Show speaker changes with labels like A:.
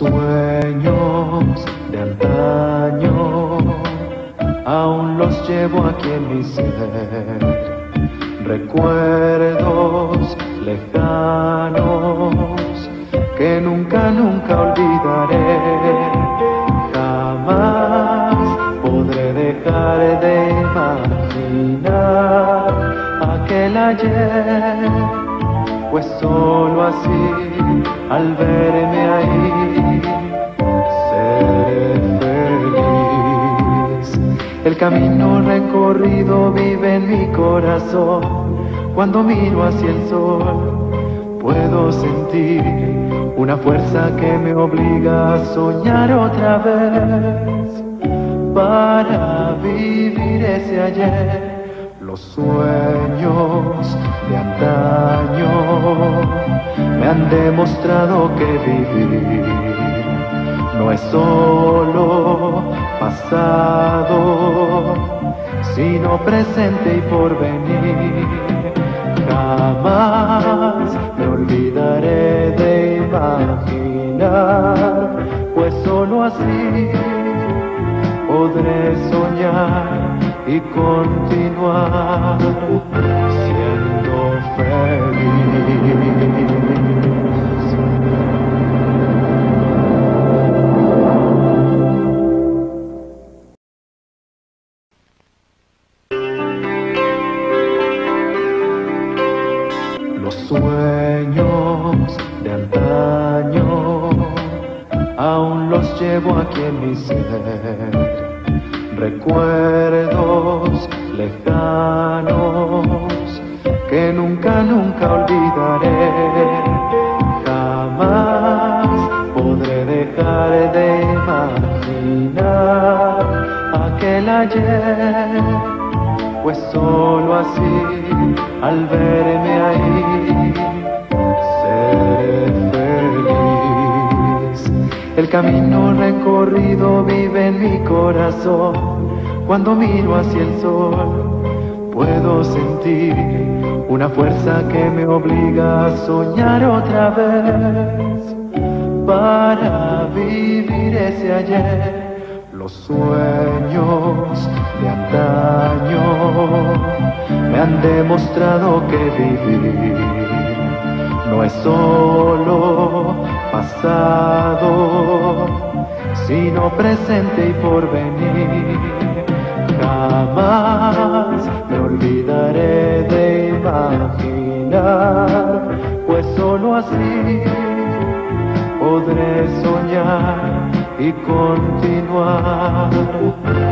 A: sueños de antaño aún los llevo aquí en mi ser. Recuerdos lejanos que nunca, nunca olvidaré. Jamás podré dejar de imaginar aquel ayer, pues solo así, al verme ahí, seré feliz. El camino recorrido vive en mi corazón. Cuando miro hacia el sol, puedo sentir una fuerza que me obliga a soñar otra vez, para vivir ese ayer. Los sueños de antaño me han demostrado que vivir no es solo pasado, sino presente y porvenir. Jamás me olvidaré de imaginar, pues solo así podré soñar y continuar siendo feliz. Los sueños de antaño aún los llevo aquí en mi ser. Recuerdos lejanos que nunca, nunca olvidaré. Jamás podré dejar de imaginar aquel ayer, pues solo así, al verme ahí, seré feliz. El camino recorrido vive en mi corazón. Cuando miro hacia el sol, puedo sentir una fuerza que me obliga a soñar otra vez, para vivir ese ayer. Los sueños de antaño me han demostrado que vivir no es solo pasado, sino presente y porvenir. Jamás me olvidaré de imaginar, pues solo así podré soñar y continuar